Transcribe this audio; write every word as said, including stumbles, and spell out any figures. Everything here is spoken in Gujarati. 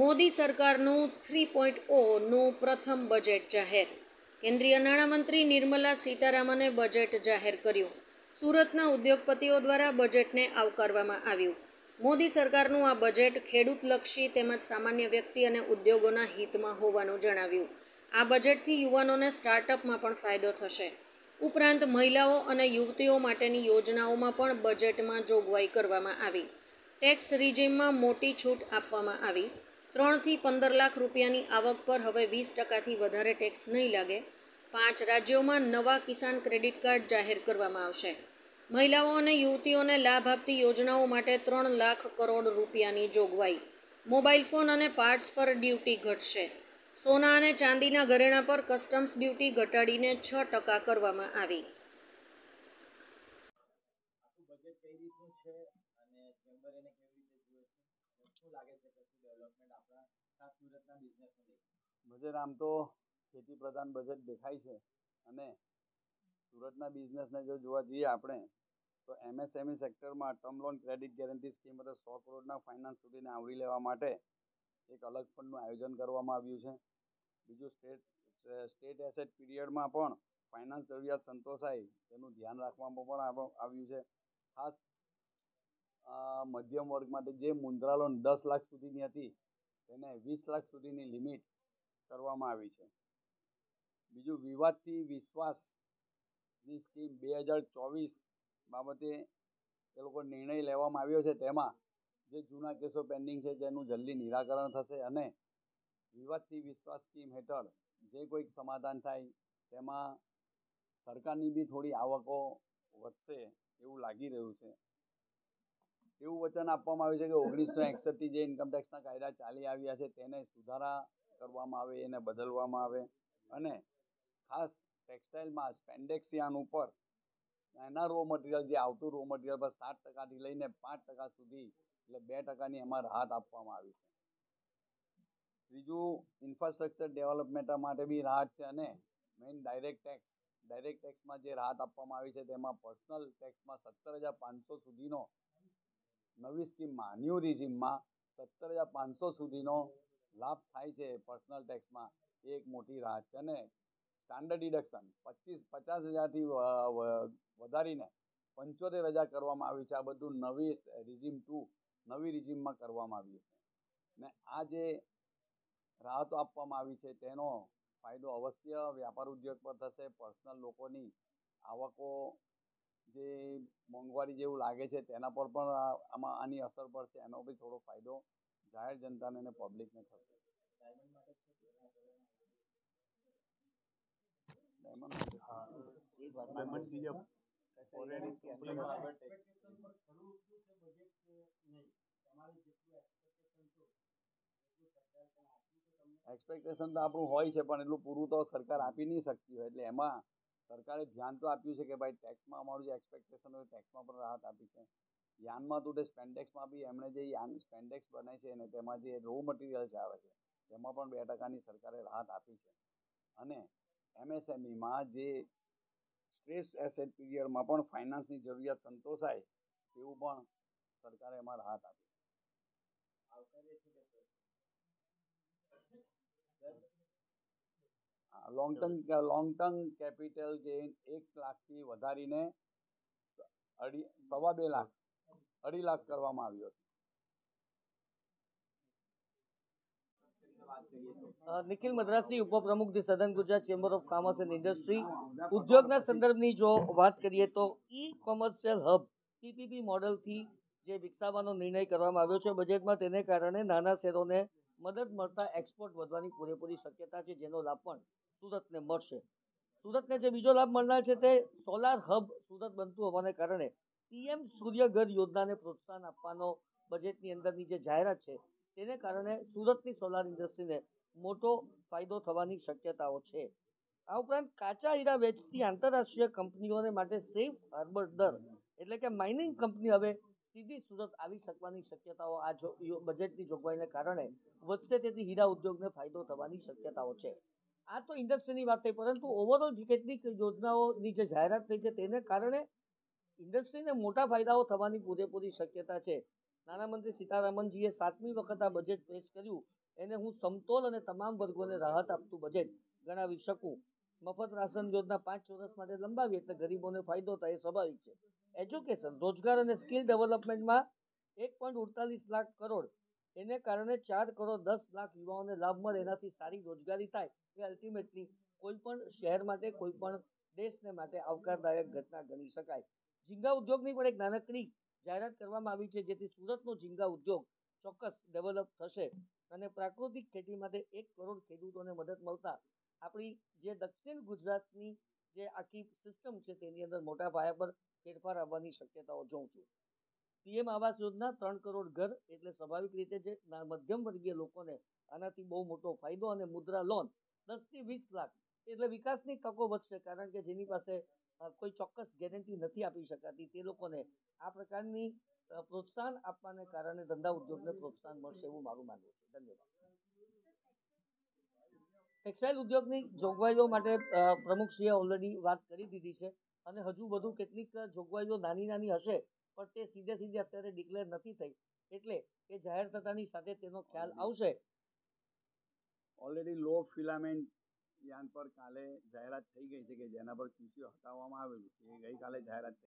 મોદી સરકારનું થ્રી પોઈન્ટ ઓનું પ્રથમ બજેટ જાહેર. કેન્દ્રીય નાણામંત્રી નિર્મલા સીતારામને બજેટ જાહેર કર્યું. સુરતના ઉદ્યોગપતિઓ દ્વારા બજેટને આવકારવામાં આવ્યું. મોદી સરકારનું આ બજેટ ખેડૂતલક્ષી તેમજ સામાન્ય વ્યક્તિ અને ઉદ્યોગોના હિતમાં હોવાનું જણાવ્યું. આ બજેટથી યુવાનોને સ્ટાર્ટઅપમાં પણ ફાયદો થશે. ઉપરાંત મહિલાઓ અને યુવતીઓ માટેની યોજનાઓમાં પણ બજેટમાં જોગવાઈ કરવામાં આવી. ટેક્સ રિજીમમાં મોટી છૂટ આપવામાં આવી. ત્રણથી પંદર લાખ રૂપિયાની આવક પર હવે વીસ ટકાથી વધારે ટેક્સ નહીં લાગે. પાંચ રાજ્યોમાં નવા કિસાન ક્રેડિટ કાર્ડ જાહેર કરવામાં આવશે. મહિલાઓ અને યુવતીઓને લાભ આપતી યોજનાઓ માટે ત્રણ લાખ કરોડ રૂપિયાની જોગવાઈ. મોબાઈલ ફોન અને પાર્ટ્સ પર ડ્યુટી ઘટશે. સોના અને ચાંદીના ઘરેણાં પર કસ્ટમ્સ ડ્યુટી ઘટાડીને છ ટકા કરવામાં આવી. બજેટ આમ તો ખેતી પ્રધાન બજેટ દેખાય છે અને સુરતના બિઝનેસને જો જોવા જઈએ આપણે તો એમએસએમઈ સેક્ટરમાં term loan credit guarantee scheme એટલે સો કરોડના ફાઇનાન્સ સુધીને આવરી લેવા માટે એક અલગ ફંડનું આયોજન કરવામાં આવ્યું છે. બીજું સ્ટેટ સ્ટેટ એસેટ પીરિયડમાં પણ ફાઇનાન્સ જરૂરિયાત સંતોષાય તેનું ધ્યાન રાખવામાં પણ આવ્યું છે. ખાસ મધ્યમ વર્ગ માટે જે મુદ્રા લોન દસ લાખ સુધીની હતી તેને વીસ લાખ સુધીની લિમિટ કરવામાં આવી છે. બીજું વિવાદથી વિશ્વાસની સ્કીમ બે હજાર ચોવીસ બાબતે એ લોકો નિર્ણય લેવામાં આવ્યો છે. તેમાં જે જૂના કેસો પેન્ડિંગ છે તેનું જલ્દી નિરાકરણ થશે અને વિવાદથી વિશ્વાસ સ્કીમ હેઠળ જે કોઈક સમાધાન થાય તેમાં સરકારની બી થોડી આવકો વધશે એવું લાગી રહ્યું છે. એવું વચન આપવામાં આવ્યું છે કે ઓગણીસો એકસઠથી જે ઇન્કમટેક્સના કાયદા ચાલી આવ્યા છે તેને સુધારા કરવામાં આવે, એને બદલવામાં આવે અને ખાસ ટેક્સટાઇલમાં સ્પેન્ડેક્સ યાર્ન ઉપર એના રો મટીરિયલ જે આવતું રો મટીરિયલ પર સાત ટકાથી લઈને પાંચ ટકા સુધી એટલે બે ટકાની એમાં રાહત આપવામાં આવી છે. ત્રીજું ઇન્ફ્રાસ્ટ્રક્ચર ડેવલપમેન્ટ માટે બી રાહત છે અને મેઇન ડાયરેક્ટ ટેક્સ ડાયરેક્ટ ટેક્સમાં જે રાહત આપવામાં આવી છે તેમાં પર્સનલ ટેક્સમાં સત્તર હજાર પાંચસો સુધીનો નવી સ્કીમમાં ન્યૂ રિઝીમમાં સત્તર હજાર પાંચસો સુધીનો લાભ થાય છે. પર્સનલ ટેક્સમાં એક મોટી રાહત છે અને સ્ટાન્ડર્ડ ડિડક્શન પચીસ પચાસ હજારથી વધારીને પંચોતેર હજાર કરવામાં આવ્યું છે. આ બધું નવી રિઝીમ ટુ નવી રિઝીમમાં કરવામાં આવ્યું છે ને આ જે રાહતો આપવામાં આવી છે તેનો ફાયદો અવશ્ય વ્યાપાર ઉદ્યોગ પર થશે. પર્સનલ લોકોની આવકો જે મોંઘવારી જેવું લાગે છે તેના પર પણ આમાં આની અસર પડશે. એનો બી થોડો ફાયદો જાહેર જનતાને અને પબ્લિકને થશે. એક્સપેક્ટેશન તો આપણું હોય છે પણ એટલું પૂરું તો સરકાર આપી નહીં શકતી હોય એટલે એમાં સરકારે ધ્યાન તો આપ્યું છે કે ભાઈ ટેક્સમાં અમારું જે એક્સપેક્ટેશન હોય ટેક્સમાં પણ રાહત આપી છે. યાનમાં તો તે સ્પેન્ડેક્સમાં બી એમણે જે યાન સ્પેન્ડેક્સ બનાવી છે અને તેમાં જે રો મટીરિયલ્સ આવે છે તેમાં પણ બે ટકાની સરકારે રાહત આપી છે અને એમએસએમઈમાં જે સ્ટ્રેસ એસેટ પીરિયડમાં પણ ફાઇનાન્સની જરૂરિયાત સંતોષાય તેવું પણ સરકારે એમાં રાહત આપી. Long term long term capital gain એક લાખથી વધારીને અઢી સવા બે લાખ અઢી લાખ કરવામાં આવ્યો છે. નિખિલ મદ્રાસી ઉપપ્રમુખ ધી સદન Gujarat chamber of commerce and industry. ઉદ્યોગના સંદર્ભની જો વાત કરીએ તો ઈ કોમર્શિયલ હબ પીપીપી મોડલથી જે વિકસાવવાનો નિર્ણય કરવામાં આવ્યો છે બજેટમાં, તેને કારણે નાના શહેરોને મદદ મળતા એક્સપોર્ટ વધવાની પૂરેપૂરી શક્યતા છે, જેનો લાભ પણ સુરતને મળશે. સુરતને જે બીજો લાભ મળનાર છે તે સોલાર હબ સુરત બનતું હોવાને કારણે પીએમ સૂર્યઘર યોજનાને પ્રોત્સાહન આપવાનો બજેટની અંદરની જે જાહેરાત છે તેને કારણે સુરતની સોલાર ઇન્ડસ્ટ્રીને મોટો ફાયદો થવાની શક્યતાઓ છે. આ ઉપરાંત કાચા હીરા વેચતી આંતરરાષ્ટ્રીય કંપનીઓને માટે સેફ હાર્બર દર એટલે કે માઇનિંગ કંપની હવે સીધી સુરત આવી શકવાની શક્યતાઓ આ બજેટની જોગવાઈને કારણે વધશે. તેથી હીરા ઉદ્યોગને ફાયદો થવાની શક્યતાઓ છે. આ તો ઇન્ડસ્ટ્રીની વાત થઈ, પરંતુ ઓવરઓલ જે કેટલીક યોજનાઓની જે જાહેરાત થઈ છે તેને કારણે ઇન્ડસ્ટ્રીને મોટા ફાયદાઓ થવાની પૂરેપૂરી શક્યતા છે. નાણામંત્રી સીતારામનજીએ સાતમી વખત આ બજેટ પેશ કર્યું એને હું સમતોલ અને તમામ વર્ગોને રાહત આપતું બજેટ ગણાવી શકું. મફત રાશન યોજના પાંચ વર્ષ માટે લંબાવી એટલે ગરીબોને ફાયદો થાય એ સ્વાભાવિક છે. એજ્યુકેશન, રોજગાર અને સ્કિલ ડેવલપમેન્ટમાં એક પોઈન્ટ અડતાલીસ લાખ કરોડ, એને કારણે ચાર કરોડ દસ લાખ યુવાઓને લાભ મળે, એનાથી સારી રોજગારી થાય એ અલ્ટિમેટલી કોઈ પણ શહેર માટે, કોઈ પણ દેશને માટે આવકારદાયક ઘટના ગણી શકાય. ઝીંગા ઉદ્યોગની પણ એક નાનકડી જાહેરાત કરવામાં આવી છે, જેથી સુરતનો ઝીંગા ઉદ્યોગ ચોક્કસ ડેવલપ થશે અને પ્રાકૃતિક ખેતી માટે એક કરોડ ખેડૂતોને મદદ મળતા આપણી જે દક્ષિણ ગુજરાતની જે આખી સિસ્ટમ છે તેની અંદર મોટા પાયા પર ફેરફાર આવવાની શક્યતાઓ જોઉં છું. પીએમ આવાસ યોજના ત્રણ કરોડ ઘર એટલે સ્વાભાવિક રીતે જે મધ્યમ વર્ગીય લોકોને આનાથી બહુ મોટો ફાયદો, અને મુદ્રા લોન દસ થી વીસ લાખ એટલે વિકાસની તકો વધશે, કારણ કે જેની પાસે કોઈ ચોક્કસ ગેરંટી નથી આપી શકાતી તે લોકોને આ પ્રકારની પ્રોત્સાહન આપવાને કારણે ધંધા ઉદ્યોગને પ્રોત્સાહન મળશે એવું મારું માનવું છે. ધન્યવાદ. ટેક્સટાઇલ ઉદ્યોગની જોગવાઈઓ માટે પ્રમુખશ્રીએ ઓલરેડી વાત કરી દીધી છે અને હજુ વધુ કેટલીક જોગવાઈઓ નાની નાની હશે પણ તે સીધે સીધે અત્યારે ડિક્લેર નથી થઈ, એટલે એ જાહેર થતાની સાથે તેનો ખ્યાલ આવશે. ઓલરેડી લો ફિલામેન્ટ યાન પર કાલે જાહેરાત થઈ ગઈ છે કે જેના પર ક્યુસી હટાવવામાં આવેલું છે, એ ગઈકાલે જાહેરાત